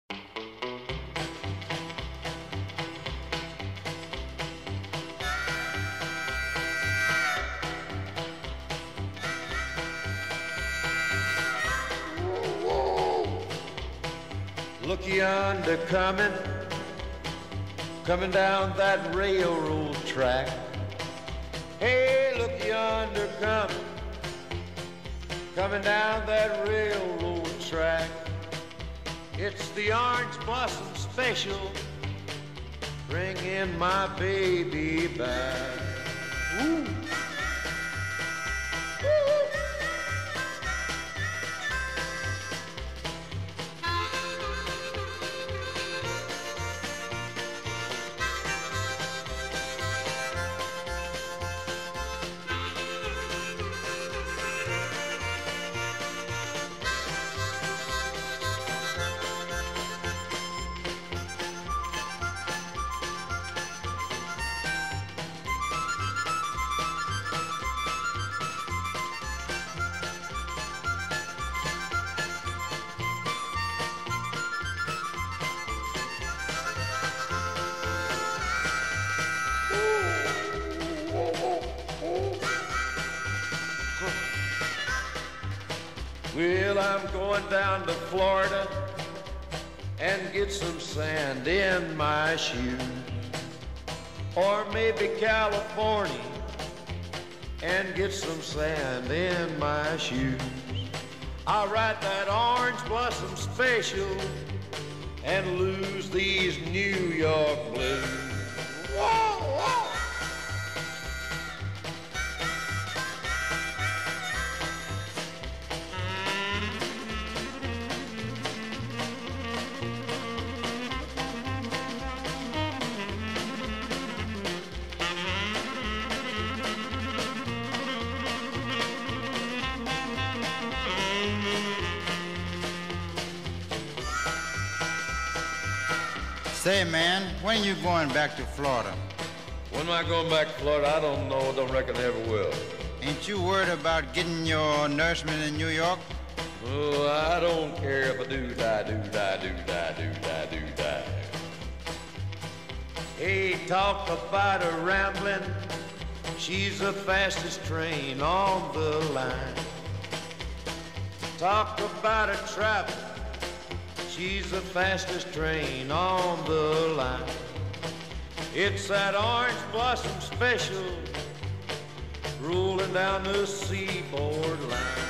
Look yonder coming down that railroad track. Hey, look yonder coming down that railroad track. It's the orange blossom special, bringing my baby back. Ooh. Well, I'm going down to Florida and get some sand in my shoes. Or maybe California and get some sand in my shoes. I'll ride that orange blossom special and lose these New York blues. Whoa, whoa. Say, man, when you going back to Florida? When am I going back to Florida? I don't know. Don't reckon I ever will. Ain't you worried about getting your nourishment in New York? Oh, I don't care if I do die. Hey, talk about her rambling. She's the fastest train on the line. Talk about her travel. She's the fastest train on the line. It's that orange blossom special rolling down the seaboard line.